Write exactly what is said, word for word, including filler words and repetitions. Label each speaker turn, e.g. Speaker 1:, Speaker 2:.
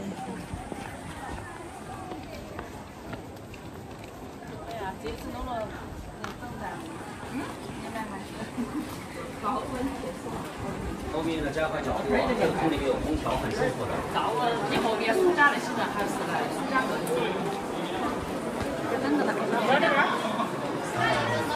Speaker 1: 对呀，这次弄了那正在，嗯，现在还是高温结束。
Speaker 2: 后面的加快脚步啊，这个屋里面有空调，很舒服的。
Speaker 1: 高温，你后面暑假那些人还是来暑假更多。等着他。